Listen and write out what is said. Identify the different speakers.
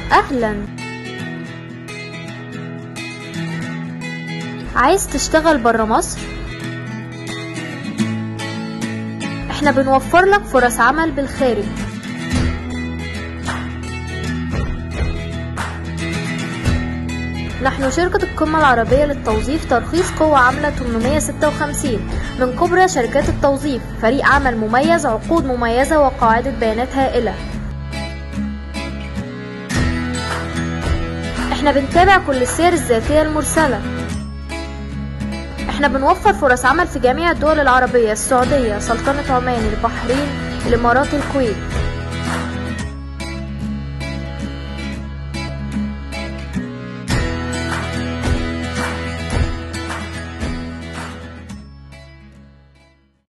Speaker 1: أهلا. عايز تشتغل برا مصر؟ احنا بنوفر لك فرص عمل بالخارج. نحن شركة القمة العربية للتوظيف، ترخيص قوة عاملة 856 من كبرى شركات التوظيف، فريق عمل مميز، عقود مميزة وقاعدة بيانات هائلة. احنا بنتابع كل السير الذاتية المرسلة. احنا بنوفر فرص عمل في جميع الدول العربية، السعودية، سلطنة عمان، البحرين، الامارات، الكويت.